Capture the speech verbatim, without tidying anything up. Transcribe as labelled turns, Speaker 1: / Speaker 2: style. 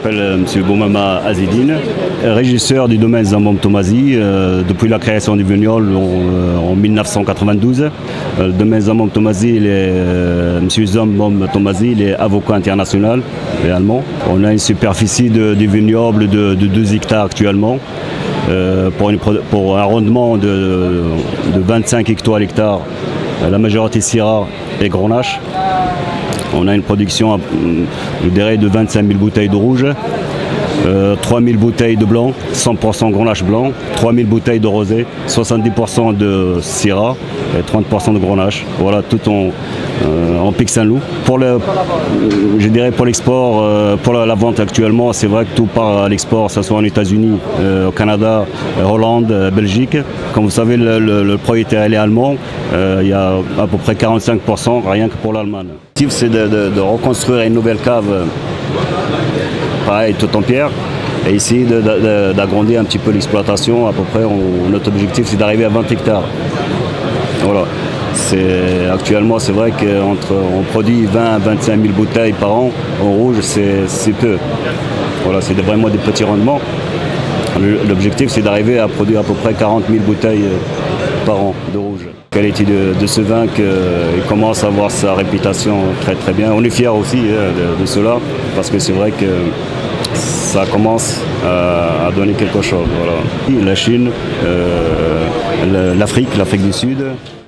Speaker 1: m'appelle euh, M. Boumama Azedine, régisseur du domaine Zambom Tomazi euh, depuis la création du vignoble en, euh, en mille neuf cent quatre-vingt-douze. Euh, le domaine Zambom Tomazi, il est, euh, M. Zambom Tomazi, il est avocat international et allemand. On a une superficie de, du vignoble de, de deux hectares actuellement. Euh, pour, une, pour un rendement de, de vingt-cinq hectares à l'hectare, la majorité Syrah et Grenache. On a une production, je dirais, de vingt-cinq mille bouteilles de rouge, euh, trois mille bouteilles de blanc, cent pour cent Grenache blanc, trois mille bouteilles de rosé, soixante-dix pour cent de Syrah et trente pour cent de Grenache. Voilà, tout en, euh, en Pic Saint-Loup. Pour le, je dirais pour l'export, euh, pour la, la vente actuellement, c'est vrai que tout part à l'export, que ce soit aux États-Unis, euh, au Canada, Hollande, Belgique. Comme vous savez, le, le, le propriétaire est allemand. Euh, il y a à peu près quarante-cinq pour cent rien que pour l'Allemagne. L'objectif, c'est de, de, de reconstruire une nouvelle cave, pareil, tout en pierre, et essayer d'agrandir un petit peu l'exploitation. À peu près, on, notre objectif, c'est d'arriver à vingt hectares. Voilà. Actuellement, c'est vrai qu'on produit vingt à vingt-cinq mille bouteilles par an en rouge, c'est peu. Voilà, c'est vraiment des petits rendements. L'objectif, c'est d'arriver à produire à peu près quarante mille bouteilles par an de rouge. La qualité de, de ce vin qu'il commence à avoir sa réputation très très bien. On est fiers aussi de, de cela parce que c'est vrai que ça commence à, à donner quelque chose. Voilà. La Chine, euh, l'Afrique, l'Afrique du Sud.